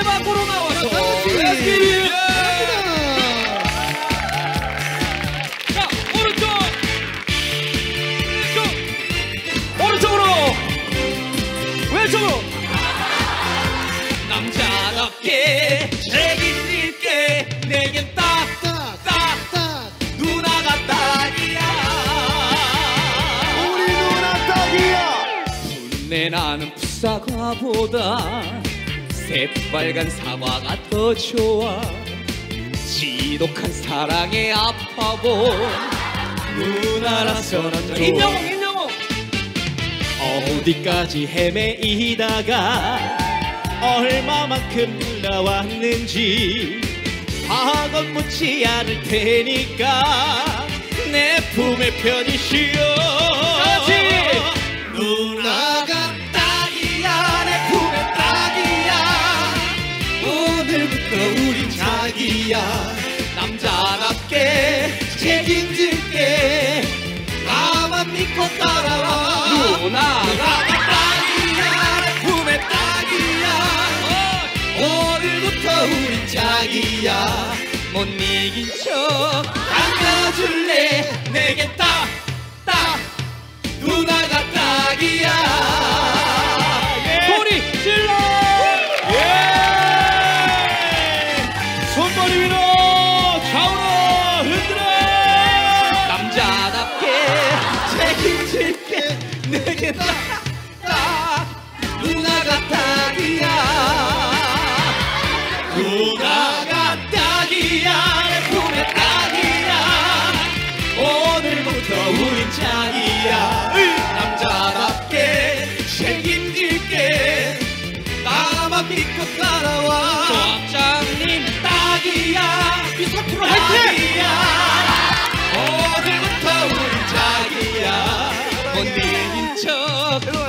밖으로 나와서 Let's get it. 자, 오른쪽 오른쪽으로 왼쪽으로 남자답게 책임질게 내겐 딱딱 누나가 딱이야 우리 누나 딱이야. 분내 나는 풋사과보다 새빨간 사과가 더 좋아 지독한 사랑에 아파본 누나라서는 임영웅 어디까지 헤매이다가 얼마만큼 나왔는지 박원 묻지 않을 테니까 내 품에 편히 쉬어 누나가 딱이야 내 품에 딱이야 오늘부터 우린 자기야 남자답게 책임질게 나만 믿고 따라와 누나가 딱이야 내 품에 딱이야 오늘부터 우린 짝이야 못 이긴 척 안겨줄래 내게 딱 누나가 딱이야 소리 질러 손머리 위로 좌우로 흔들어. 남자답게 책임질게 내게 딱 누나가 딱이야 누나가 딱이야 내 품에 딱이야 오늘부터 우린 짝이야 남자답게 책임질게 나만 믿고 따라와 조합장님 딱이야 비서프로 딱이야 오늘부터 우린 짝이야 못 이긴 척